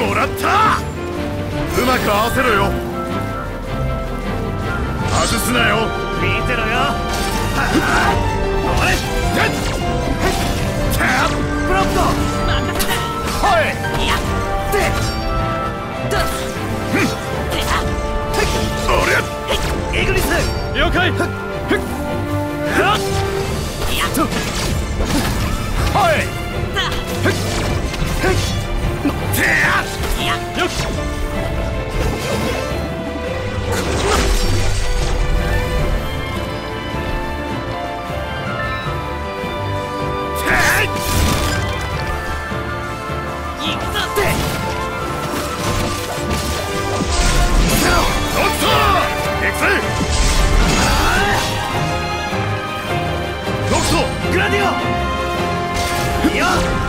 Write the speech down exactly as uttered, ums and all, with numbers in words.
もらった。うまく合わせろよ。外すなよ。 見てろよ。 あれブロックト任せて。 はいやってだそりゃイグニス了解。 やっとはいだてやよし行くぞってドクター行くぜ。ドクトグラディオいいよ。